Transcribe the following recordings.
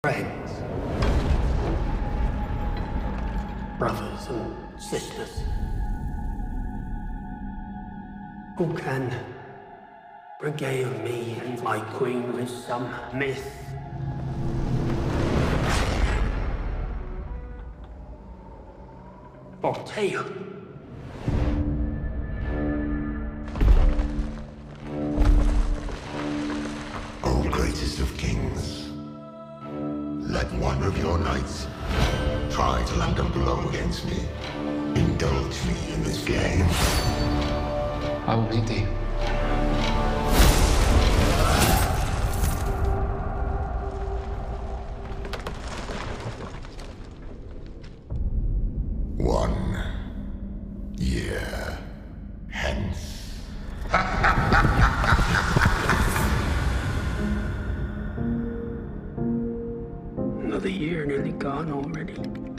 Friends, brothers and sisters, who can regale me and my queen with some myth or tale. O greatest of kings, let one of your knights try to land a blow against me. Indulge me in this game. I will meet thee. One year hence. Another year nearly gone already.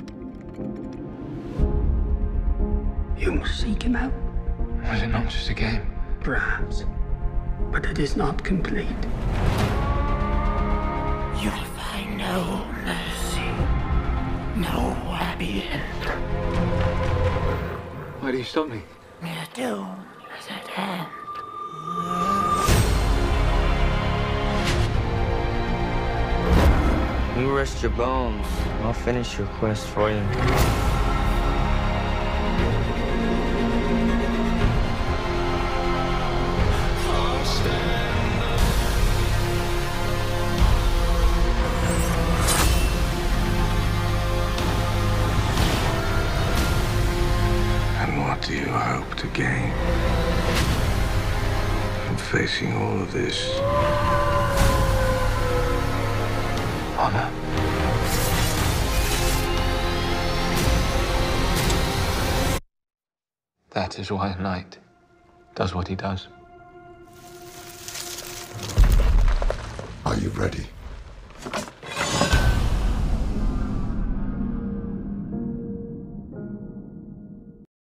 You must seek him out. Was it not just a game? Perhaps, but it is not complete. You'll find no mercy, no happy end. Why do you stop me? Your doom is at hand. You rest your bones. I'll finish your quest for you. And what do you hope to gain from facing all of this? Honor. That is why a knight does what he does. Are you ready?